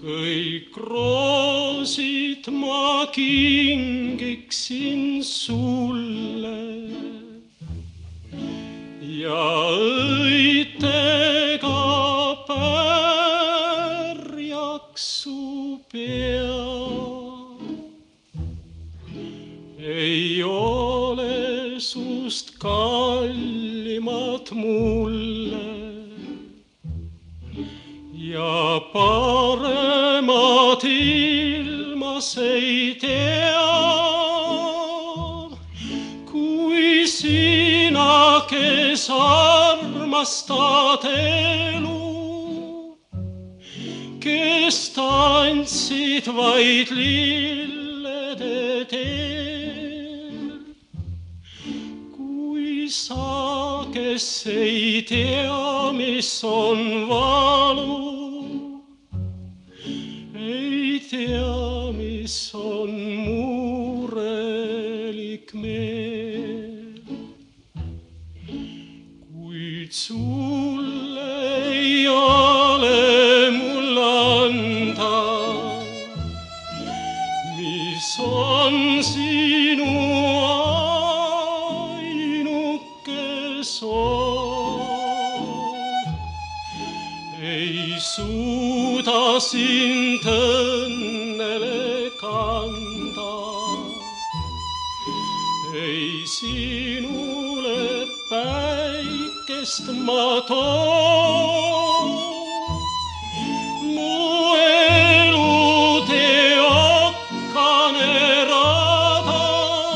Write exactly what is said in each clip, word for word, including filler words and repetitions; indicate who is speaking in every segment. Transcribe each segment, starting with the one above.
Speaker 1: Kõik roosid ma kingiksin sulle ja õitega pärjaks su pea. Ei ole sust kallimat mulle ja paremat ilmas ei tea, kui sina, kes armastad elu, kes tantsid vaid lillede teel. Kui sa, kes ei tea, mis on valu, ei tea, mis on murelik meel. Kuid sulle ei ole mul anda, mis on sinu ainuke soov. Ei suuda sind õnnele kanda, ei sinule päikest ma toon. Mu elutee okkane rada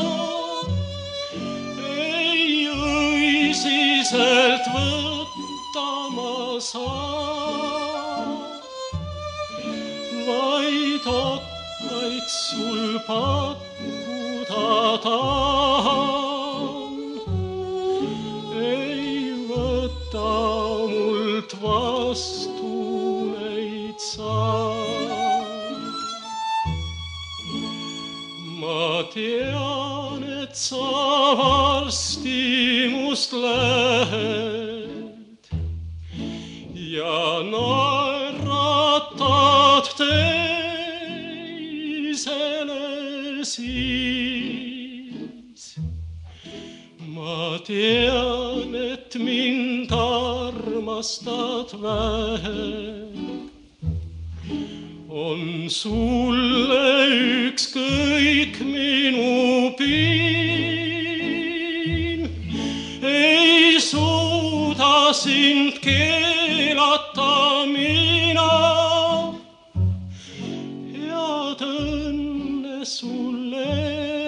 Speaker 1: ei õisiselt võtta ma saa, vaid okkaid sul pakkuda tahan. Ei võta mult vastu neid saa. Ma tean, et sa varsti must lähed ja naeratad teisele siis. Ma tean, et mind armastad vähe, on sulle ükskõik minu piin. Ei suuda sind keelata mina, head õnne sulle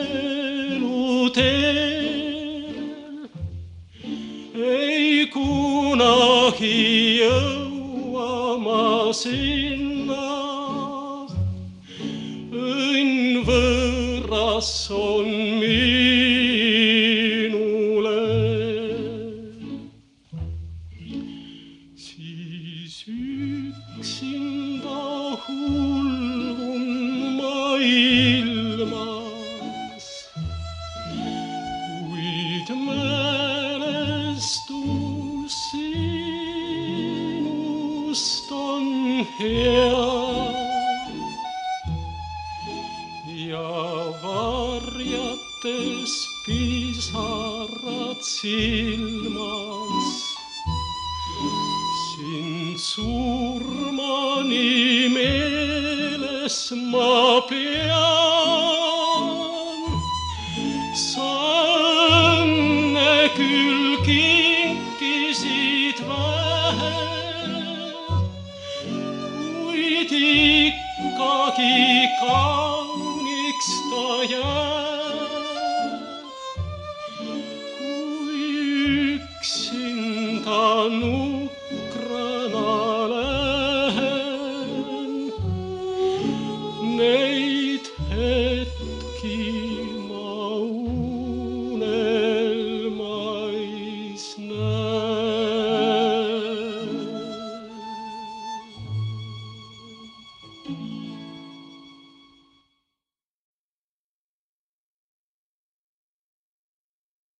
Speaker 1: eluteel. Ei kunagi jõua ma sinna, õnn võõras on minule. Siis üksinda hulgun ma ilmas, kuid mälestus sinust on hea. Ja varjates pisarad silmas, sind surmani meeles ma pean. Sa õnne küll kinkisid vähe, kuid ikkagi kauniks ta jääb. Kui üksinda nu